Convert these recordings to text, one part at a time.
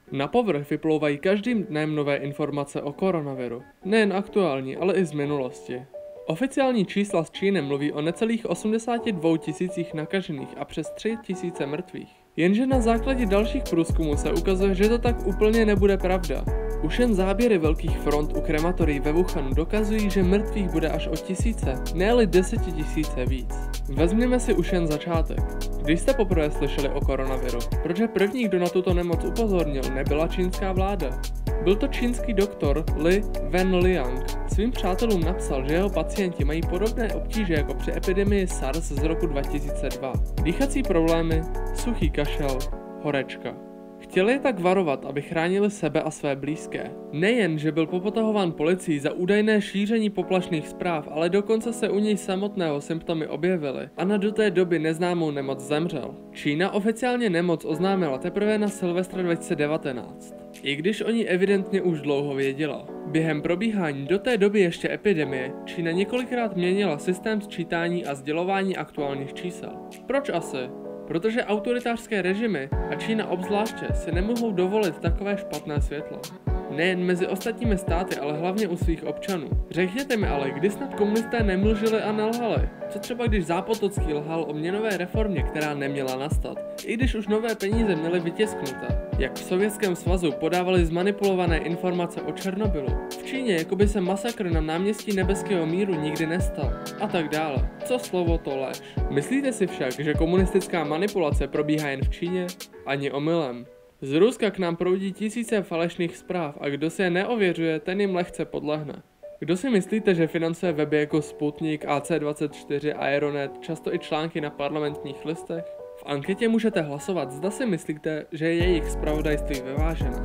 Na povrch vyplouvají každým dnem nové informace o koronaviru. Nejen aktuální, ale i z minulosti. Oficiální čísla z Číny mluví o necelých 82 tisících nakažených a přes 3 tisíce mrtvých. Jenže na základě dalších průzkumů se ukazuje, že to tak úplně nebude pravda. Už jen záběry velkých front u krematorií ve Wuhanu dokazují, že mrtvých bude až o tisíce, ne-li 10 000 víc. Vezměme si už jen začátek. Když jste poprvé slyšeli o koronaviru, protože první, kdo na tuto nemoc upozornil, nebyla čínská vláda. Byl to čínský doktor Li Wenliang. Svým přátelům napsal, že jeho pacienti mají podobné obtíže jako při epidemii SARS z roku 2002. Dýchací problémy, suchý kašel, horečka. Chtěli je tak varovat, aby chránili sebe a své blízké. Nejen, že byl popotahován policií za údajné šíření poplašných zpráv, ale dokonce se u něj samotného symptomy objevily a na do té doby neznámou nemoc zemřel. Čína oficiálně nemoc oznámila teprve na Silvestra 2019. I když o ní evidentně už dlouho věděla. Během probíhání do té doby ještě epidemie Čína několikrát měnila systém sčítání a sdělování aktuálních čísel. Proč asi? Protože autoritářské režimy, a Čína obzvláště, si nemohou dovolit takové špatné světlo. Nejen mezi ostatními státy, ale hlavně u svých občanů. Řekněte mi ale, kdy snad komunisté nemlžili a nelhali? Co třeba když Zápotocký lhal o měnové reformě, která neměla nastat, i když už nové peníze měly vytisknuté? Jak v Sovětském svazu podávali zmanipulované informace o Černobylu? V Číně jakoby se masakr na náměstí Nebeského míru nikdy nestal. A tak dále. Co slovo, to lež. Myslíte si však, že komunistická manipulace probíhá jen v Číně? Ani omylem. Z Ruska k nám proudí tisíce falešných zpráv a kdo si je neověřuje, ten jim lehce podlehne. Kdo si myslíte, že financuje weby jako Sputnik, AC24, Aeronet, často i články na parlamentních listech? V anketě můžete hlasovat, zda si myslíte, že je jejich zpravodajství vyvážené.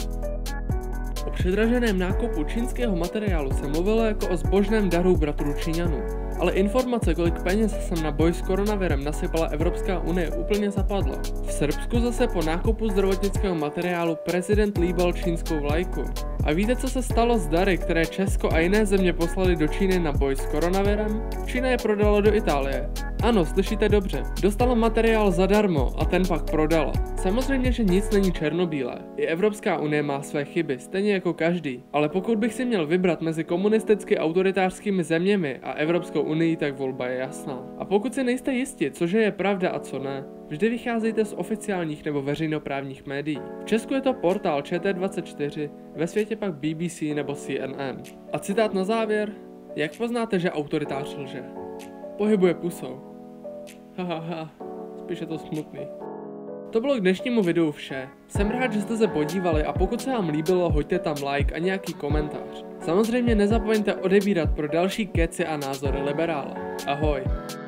O předraženém nákupu čínského materiálu se mluvilo jako o zbožném daru bratrů Číňanů. Ale informace, kolik peněz sem na boj s koronavirem nasypala Evropská unie, úplně zapadla. V Srbsku zase po nákupu zdravotnického materiálu prezident líbal čínskou vlajku. A víte, co se stalo s dary, které Česko a jiné země poslali do Číny na boj s koronavirem? Čína je prodala do Itálie. Ano, slyšíte dobře. Dostala materiál zadarmo a ten pak prodala. Samozřejmě, že nic není černobílé. I Evropská unie má své chyby, stejně jako každý. Ale pokud bych si měl vybrat mezi komunisticky autoritářskými zeměmi a Evropskou unii, tak volba je jasná. A pokud si nejste jisti, cože je pravda a co ne, vždy vycházejte z oficiálních nebo veřejnoprávních médií. V Česku je to portál ČT24, ve světě pak BBC nebo CNN. A citát na závěr: jak poznáte, že autoritář lže? Pohybuje pusou. Hahaha, spíš je to smutný. To bylo k dnešnímu videu vše. Jsem rád, že jste se podívali a pokud se vám líbilo, hoďte tam like a nějaký komentář. Samozřejmě nezapomeňte odebírat pro další keci a názory liberála. Ahoj.